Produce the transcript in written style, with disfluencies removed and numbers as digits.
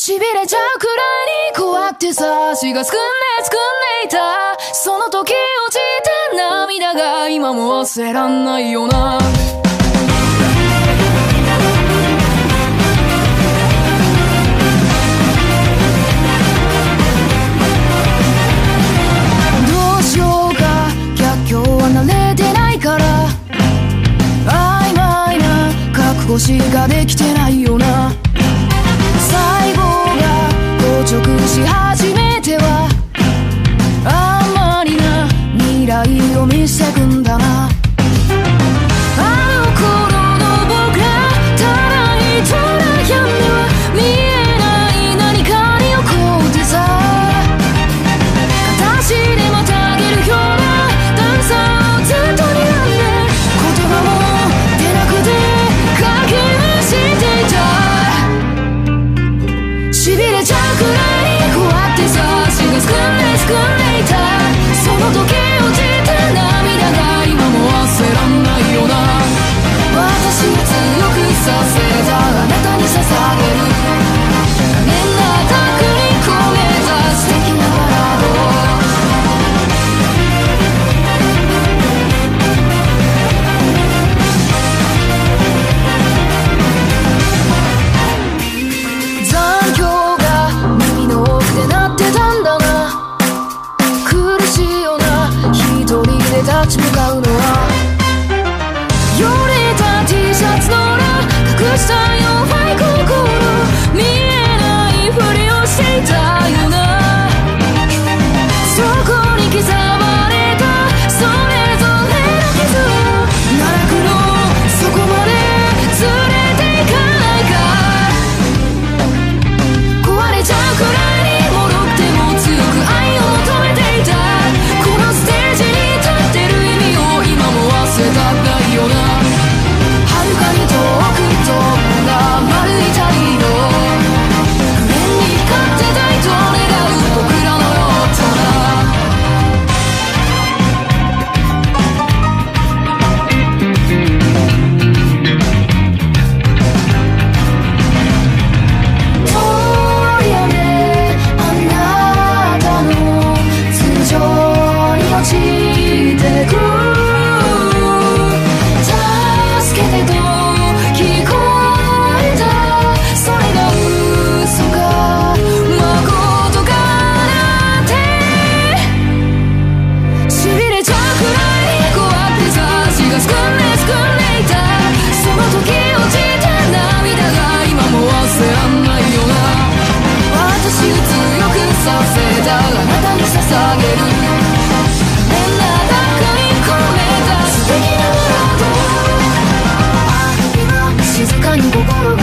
痺れちゃうくらいに怖くてさ、血がすくんでいた。その時落ちた涙が今も忘れらんないよな。どうしようか、逆境は慣れてないから、曖昧な覚悟しかできてないよな。最後が硬直し始めては、あんまりな未来を見せてくんだな。あの頃の僕ら、ただ一人悩んでは見えない何かに怒ってさ、片足でまたげるような段差をずっと睨んで、言葉も出なくて駆け足していた。痺れちゃうくらいに怖くてさ、血がすくんでいた。その時落ちた涙が今も忘れらんないよな。私を強くさせたあなたに捧げる、可憐なアタックに込めた素敵なバラード。残響が耳の奥で鳴ってたんだな。苦しいよな、一人で立ち向かうのは。よれた T シャツの裏隠した弱い心、見えないふりをしていたよな。そこに刻まれたそれぞれの傷を、奈落の底まで連れて行かないか。壊れちゃうくらいに脆くても強く愛を求めていた。このステージに立ってる意味を今も忘れたくないよな。遥かに遠く飛んだ丸い太陽、無限に光ってたいと願う僕らのようだな。通り雨、あなたの頭上に落ちてく。助けてと聞こえた、それが嘘か誠かなんて。痺れちゃうくらいに怖くてさ、血がすくんでいた。その時落ちた涙が今も忘れらんないよな。私を強くさせたあなたに捧げる、変なアタックに込めた素敵なバラード。静かに心が